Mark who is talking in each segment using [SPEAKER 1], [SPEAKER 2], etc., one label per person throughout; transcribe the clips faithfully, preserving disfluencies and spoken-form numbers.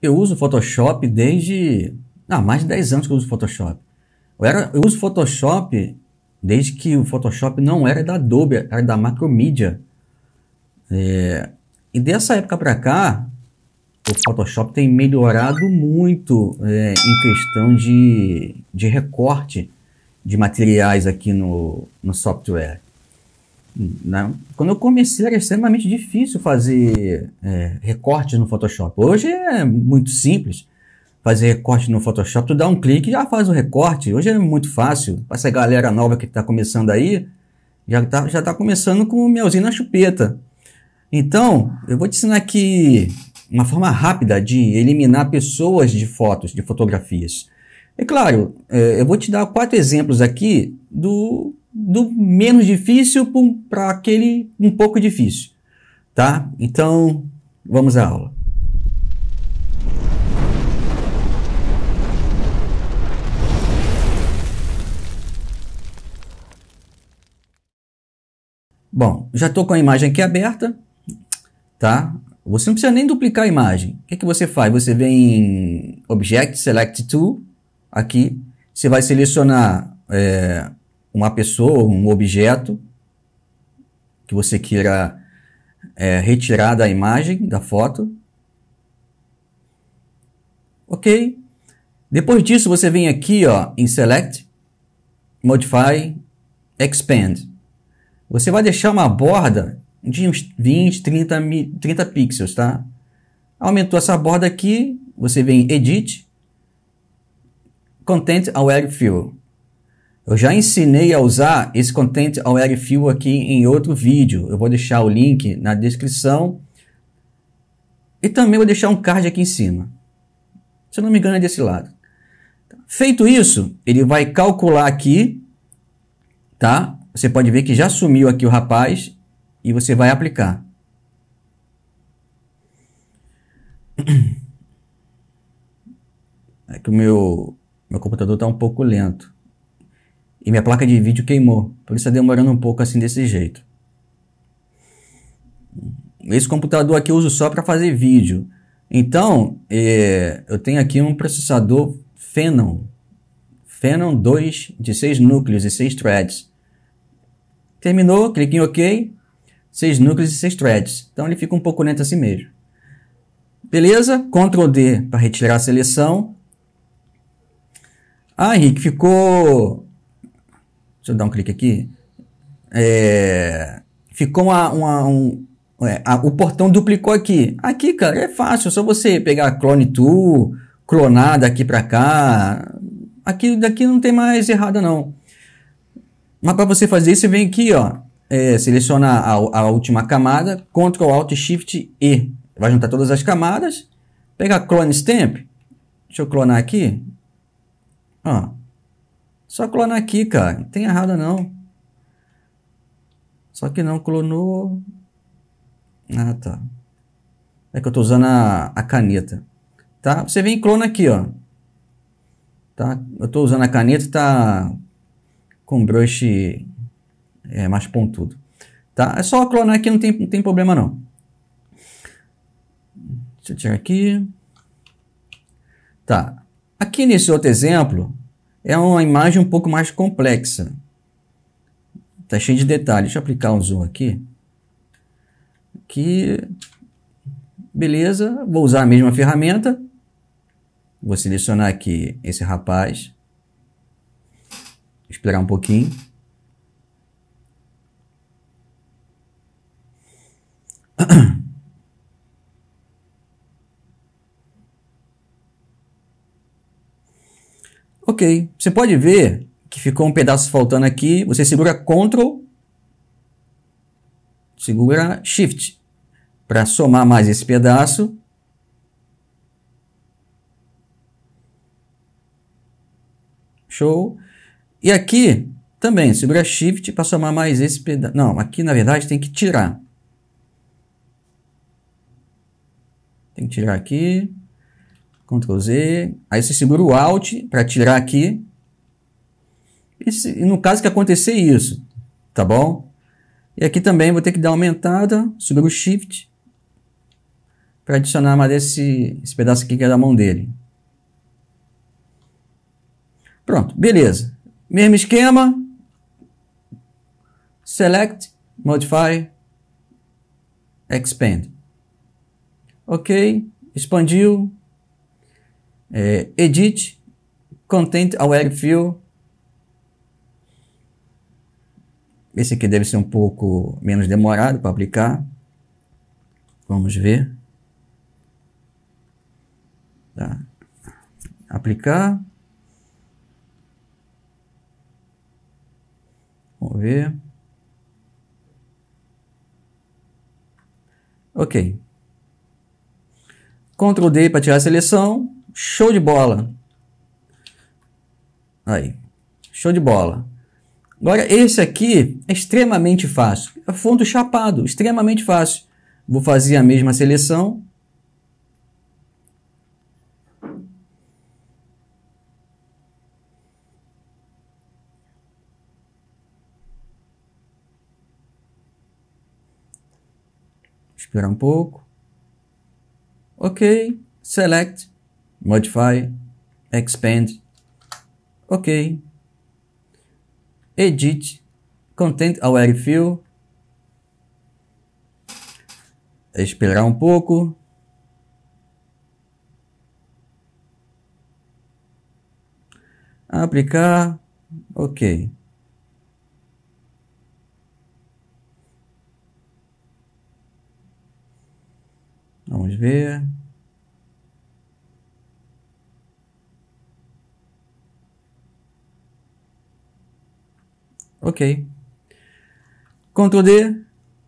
[SPEAKER 1] eu uso Photoshop desde... Ah, mais de dez anos que eu uso Photoshop. Eu, era, eu uso Photoshop desde que o Photoshop não era da Adobe, era da Macromedia. É, e dessa época para cá, o Photoshop tem melhorado muito é, em questão de, de recorte de materiais aqui no, no software. Né? Quando eu comecei era extremamente difícil fazer é, recortes no Photoshop. Hoje é muito simples fazer recorte no Photoshop. Tu dá um clique e já faz o recorte. Hoje é muito fácil. Para essa galera nova que está começando aí, já está já tá começando com o melzinho na chupeta. Então, eu vou te ensinar aqui uma forma rápida de eliminar pessoas de fotos, de fotografias. É claro, é, eu vou te dar quatro exemplos aqui do... do menos difícil para aquele um pouco difícil, tá? Então, vamos à aula. Bom, já estou com a imagem aqui aberta, tá? Você não precisa nem duplicar a imagem. O que, que você faz? Você vem em Object, Select Tool, aqui, você vai selecionar... É, uma pessoa, um objeto que você queira é, retirar da imagem, da foto. Ok? Depois disso, você vem aqui ó, em Select, Modify, Expand. Você vai deixar uma borda de uns vinte, trinta, trinta pixels, tá? Aumentou essa borda aqui, você vem em Edit, Content Aware Fill. Eu já ensinei a usar esse Content Aware Fill aqui em outro vídeo. Eu vou deixar o link na descrição. E também vou deixar um card aqui em cima. Se eu não me engano é desse lado. Feito isso, ele vai calcular aqui. Tá? Você pode ver que já sumiu aqui o rapaz. E você vai aplicar. É que o meu, meu computador está um pouco lento. E minha placa de vídeo queimou. Por isso está demorando um pouco assim desse jeito. Esse computador aqui eu uso só para fazer vídeo. Então, é, eu tenho aqui um processador Phenom. Phenom dois de seis núcleos e seis threads. Terminou, clique em OK. seis núcleos e seis threads. Então ele fica um pouco lento assim mesmo. Beleza? control D para retirar a seleção. Ah, Henrique, ficou... Deixa eu dar um clique aqui. É... Ficou uma... uma um... é, a, o portão duplicou aqui. Aqui, cara, é fácil. É só você pegar a Clone Tool, clonar daqui para cá. Aqui, daqui não tem mais errada, não. Mas para você fazer isso, você vem aqui, ó. É, selecionar a, a última camada. control alt shift E. Vai juntar todas as camadas. Pegar Clone Stamp. Deixa eu clonar aqui. Ó. Só clonar aqui, cara. Não tem errado, não. Só que não clonou. Ah, tá. É que eu tô usando a, a caneta. Tá? Você vem e clona aqui, ó. Tá? Eu tô usando a caneta e tá com brush é, mais pontudo. Tá? É só clonar aqui, não tem, não tem problema, não. Deixa eu tirar aqui. Tá. Aqui nesse outro exemplo... É uma imagem um pouco mais complexa. Tá cheio de detalhes. Deixa eu aplicar um zoom aqui. Aqui. Beleza. Vou usar a mesma ferramenta. Vou selecionar aqui esse rapaz. Esperar um pouquinho. Ok, você pode ver que ficou um pedaço faltando aqui. Você segura control, segura shift para somar mais esse pedaço. Show. E aqui também segura shift para somar mais esse pedaço. Não, aqui na verdade tem que tirar. Tem que tirar aqui. control Z, aí você segura o Alt para tirar aqui, e, se, e no caso que acontecer isso, tá bom? E aqui também vou ter que dar uma aumentada, segura o Shift, para adicionar mais esse, esse pedaço aqui que é da mão dele. Pronto, beleza. Mesmo esquema. Select, Modify, Expand. Ok, expandiu. É, edit, Content Aware Fill. Esse aqui deve ser um pouco menos demorado para aplicar. Vamos ver. Tá. Aplicar. Vamos ver. Ok. Ctrl D para tirar a seleção. Show de bola. Aí. Show de bola. Agora, esse aqui é extremamente fácil. É fundo chapado, extremamente fácil. Vou fazer a mesma seleção. Esperar um pouco. Ok. Select, Modify, Expand. Ok. Edit, Content Aware Fill. Esperar um pouco. Aplicar. Ok. Vamos ver. Ok. Ctrl D.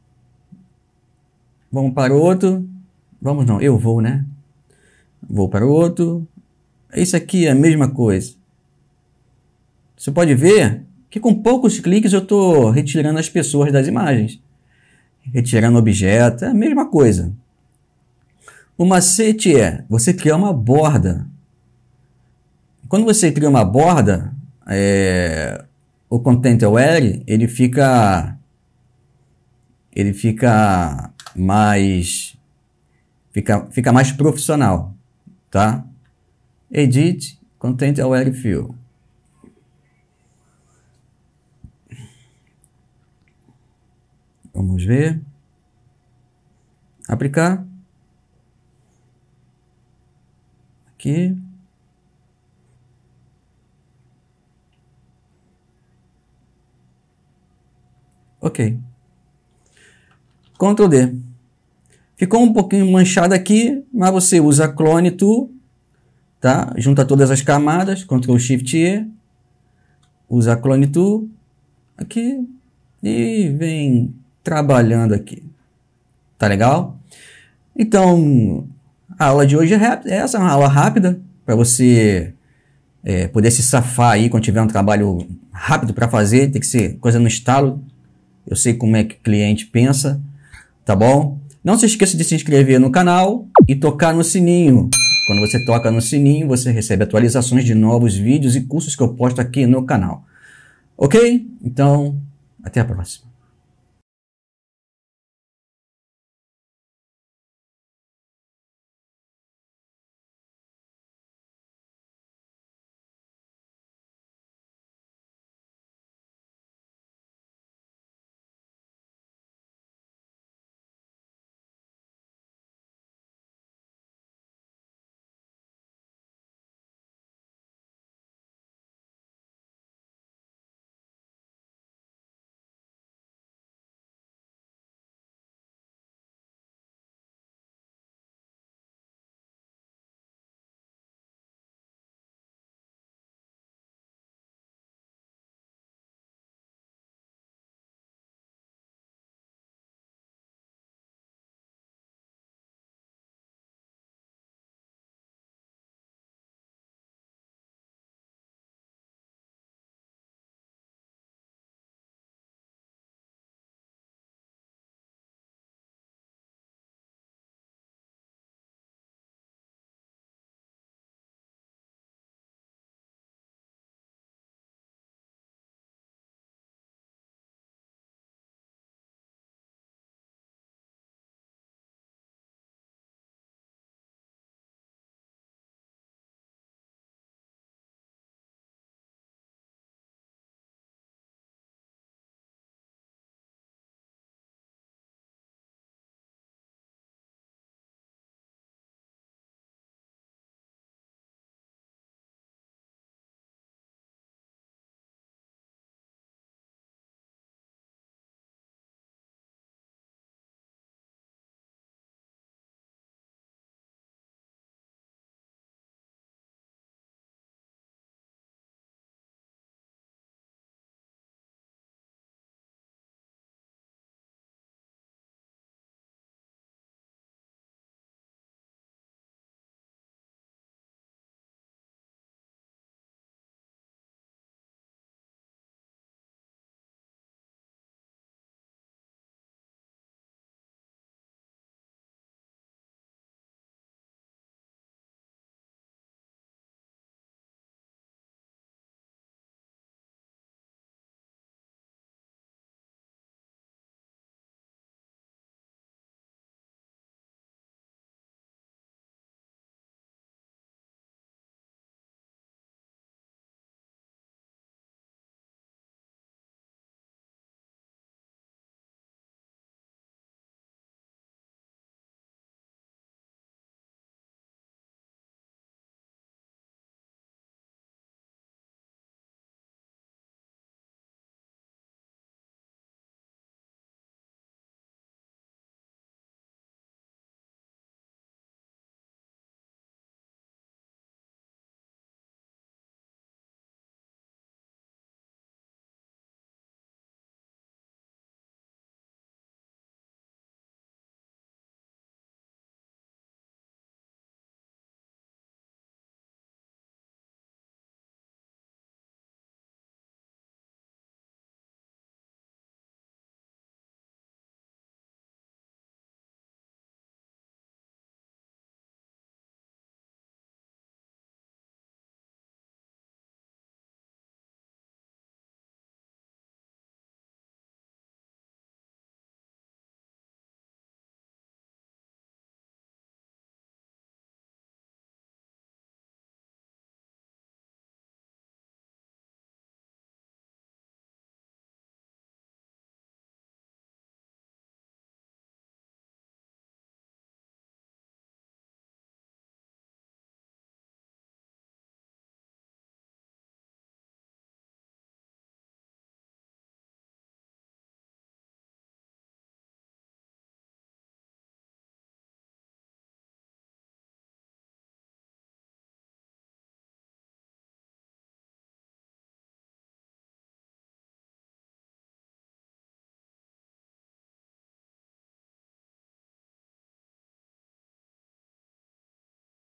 [SPEAKER 1] Vamos para o outro. Vamos não, eu vou, né? Vou para o outro. Isso aqui é a mesma coisa. Você pode ver que com poucos cliques eu estou retirando as pessoas das imagens. Retirando objeto, é a mesma coisa. O macete é você criar uma borda. Quando você cria uma borda, é... o Content Aware, ele fica ele fica mais fica, fica mais profissional, tá? Edit, Content Aware Fill. Vamos ver. Aplicar. Aqui. Ok. Ctrl D. Ficou um pouquinho manchado aqui, mas você usa Clone Tool, tá? Junta todas as camadas, Ctrl Shift E, usa Clone Tool aqui e vem trabalhando aqui. Tá legal? Então, a aula de hoje é essa, uma aula rápida para você é, poder se safar aí quando tiver um trabalho rápido para fazer, tem que ser coisa no estalo. Eu sei como é que o cliente pensa, tá bom? Não se esqueça de se inscrever no canal e tocar no sininho. Quando você toca no sininho, você recebe atualizações de novos vídeos e cursos que eu posto aqui no canal. Ok? Então, até a próxima.